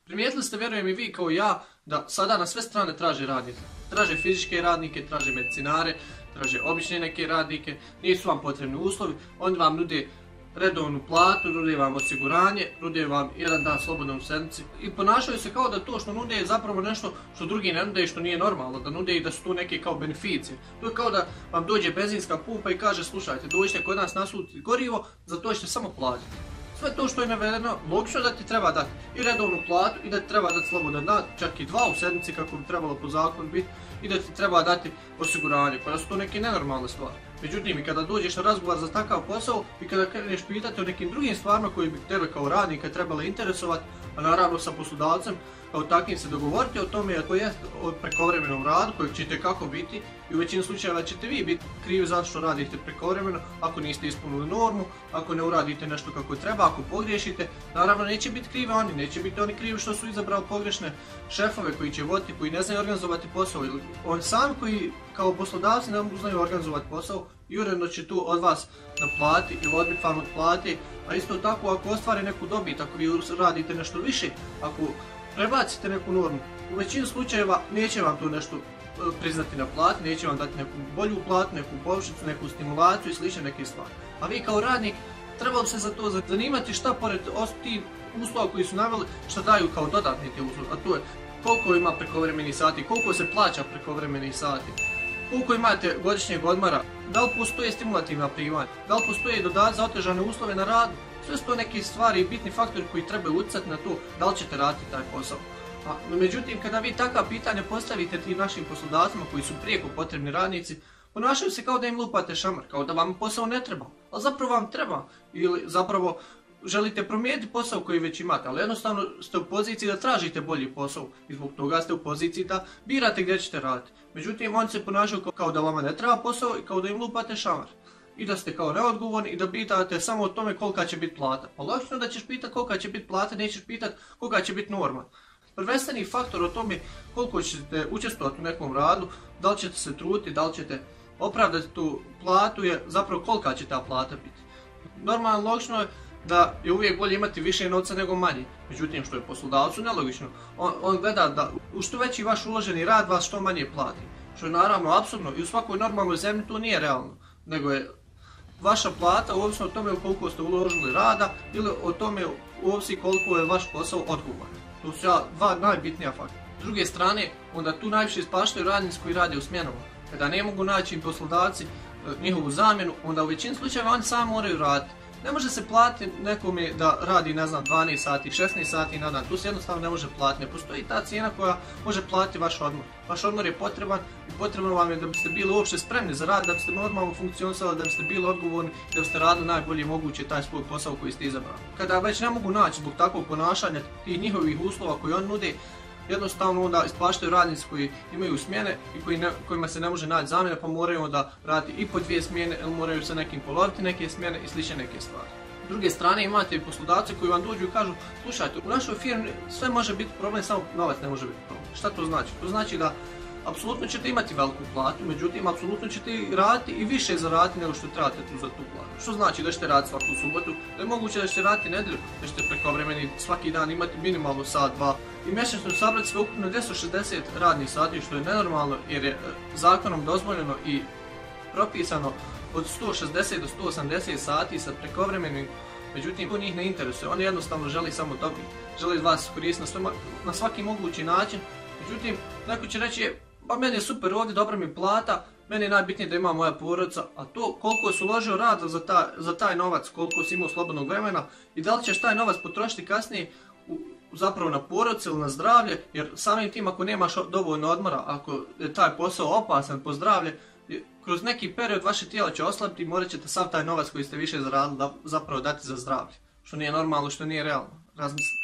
Primijetili ste, vjerujem i vi kao ja, da sada na sve strane traže radnike. Traže fizičke radnike, traže medicinare, traže obične neke radnike, nisu vam potrebni uslovi, oni vam nude redovnu platu, nude vam osiguranje, nude vam jedan dan slobodno u sedmici i ponašaju se kao da to što nude je zapravo nešto što drugi ne nude i što nije normalno, da nude i da su to neke kao beneficije. To je kao da vam dođe benzinska pumpa i kaže slušajte, dođite kod nas nasuti gorivo, za to ćete samo platiti. Sve to što je navedeno, logično da ti treba dati i redovnu platu i da ti treba dati slobodan dan, čak i 2 u sedmici kako bi trebalo po zakonu biti i da ti treba dati osiguranje, pa da su to neke nenormalne stvari. Međutim, i kada dođeš na razgovor za takav posao i kada kreneš pitati o nekim drugim stvarima koji bi tebe kao radnika trebale interesovati, a naravno sa poslodavcem, kao takvim se dogovoriti o tome ako je o prekovremenom radu kojeg ćete kako biti i u većini slučajeva ćete vi biti krivi zato što radite prekovremeno, ako niste ispunili normu, ako ne uradite nešto kako treba, ako pogriješite, naravno neće biti krivi oni, neće biti oni krivi što su izabrali pogrešne šefove koji će voditi, koji ne znaju organizovati posao ili oni sami koji kao poslodavci ne znaju organizovati posao i uredno će tu od vas naplati ili odbiti vam od plati, a isto tako ako ostvare neku dobit, ako vi radite nešto više, ako prebacite neku normu, u većini slučajeva neće vam to nešto priznati na plati, neće vam dati neku bolju platu, neku povišicu, neku stimulaciju i slične neke stvari. A vi kao radnik trebali se za to zanimati šta pored tih uslova koji su naveli, šta daju kao dodatni te uslovi, a to je koliko ima prekovremenih sati, koliko se plaća prekovremenih sati, koliko imate godišnjeg odmora, da li postoje stimulativna primanja, da li postoje dodaci za otežane uslove na radu. Sve su to neke stvari i bitni faktori koji trebaju utjecati na to da li ćete raditi taj posao. Međutim, kada vi takva pitanja postavite tim našim poslodavcima koji su prijeko potrebni radnici, ponašaju se kao da im lupate šamar, kao da vam posao ne treba, ali zapravo vam treba ili zapravo želite promijeniti posao koji već imate, ali jednostavno ste u poziciji da tražite bolji posao i zbog toga ste u poziciji da birate gdje ćete raditi. Međutim, oni se ponašaju kao da vama ne treba posao i kao da im lupate šamar. I da ste kao neodgovorni i da pitate samo o tome kolika će biti plata. Pa logično da ćeš pitati kolika će biti plata, nećeš pitati kolika će biti norma. Prvenstveni faktor o tome koliko ćete učestvovati u nekom radu, da li ćete se truditi, da li ćete opravdati tu platu je zapravo kolika će ta plata biti. Normalno, logično je da je uvijek bolje imati više novca nego manje. Međutim, što je poslodavcu nelogično, on gleda da u što veći vaš uloženi rad vas što manje plati. Što je naravno apsurdno i u svakoj normalnoj zemlji to nije realno, nego je vaša plata ovisno o tome koliko ste uložili rada ili o tome ovisi koliko je vaš posao odgovoran. To su dva najbitnija faktora. S druge strane, onda tu najviše ispaštaju radnici koji rade u smjenama. Kada ne mogu naći poslodavci njihovu zamjenu, onda u većini slučajeva oni sami moraju raditi. Ne može se platiti nekome da radi, ne znam, 12 sati, 16 sati na dan. Tu se jednostavno ne može platiti. Ne postoji ta cijena koja može platiti vaš odmor. Vaš odmor je potreban i potrebno vam je da biste bili uopšte spremni za rad, da biste normalno funkcionisali, da biste bili odgovorni, da biste radili najbolje moguće taj svoj posao koji ste izabrali. Kada već ne mogu naći zbog takvog ponašanja tih njihovih uslova koji oni nude, jednostavno onda ispaštaju radnici koji imaju smjene i kojima se ne može naći zamjena, pa moraju onda raditi i po 2 smjene ili moraju sa nekim poloviti neke smjene i slične neke stvari. S druge strane imate i poslodavce koji vam dođu i kažu slušajte, u našoj firmi sve može biti problem, samo novac ne može biti problem. Šta to znači? To znači da apsolutno ćete imati veliku platu, međutim apsolutno ćete raditi i više zaraditi nego što trebate tu za tu platu. Što znači da ćete raditi svaku subotu, da je moguće da ćete raditi nedjelju, da ćete prekovremeni svaki dan imati minimalno sat, 2 i mjesečno sabrati sve ukupno 260 radnih sati, što je nenormalno jer je zakonom dozvoljeno i propisano od 160 do 180 sati sa prekovremenim. Međutim, to njih ne interesuje, oni jednostavno želi samo dobiti, želi vas koristiti na svaki mogući način. Međutim, neko će reći, pa meni je super ovdje, dobra mi plata, meni je najbitnije da ima moja porodica, a to koliko si uložio rada za taj novac, koliko si imao slobodnog vremena i da li ćeš taj novac potrošiti kasnije zapravo na porodicu ili na zdravlje, jer samim tim ako nemaš dovoljno odmora, ako je taj posao opasan po zdravlje, kroz neki period vaše tijelo će oslabiti i morat ćete sav taj novac koji ste više zaradili zapravo dati za zdravlje, što nije normalno, što nije realno. Razmislite.